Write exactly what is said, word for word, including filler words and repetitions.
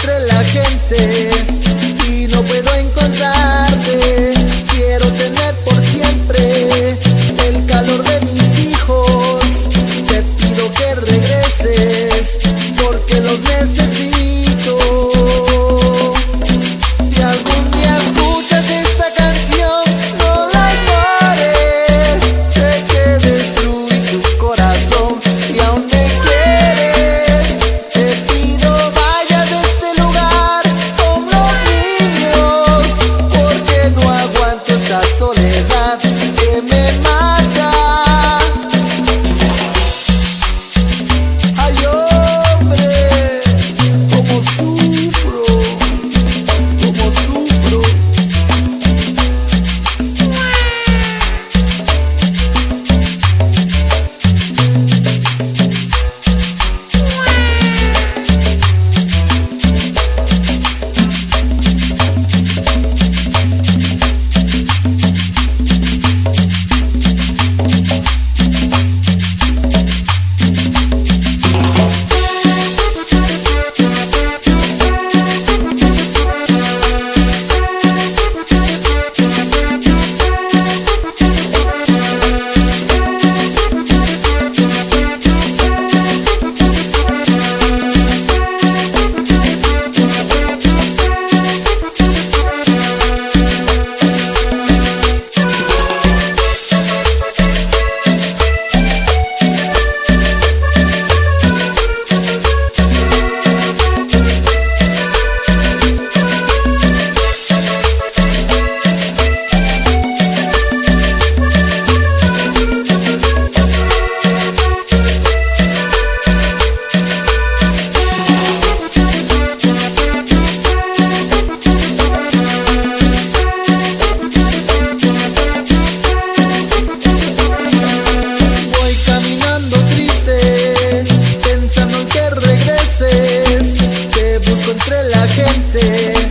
entre la gente y no puedo encontrarte. Quiero tener por siempre el calor de mis hijos. Te pido que regreses porque los necesito. Si algún día escuchas esta canción, no la ignores. Sé que destruí tu corazón y aún me quieres. Te pido vayas de este lugar con los niños, porque no aguanto esta soledad que me mata. Ay, hombre, cómo sufro, cómo sufro. Te busco entre la gente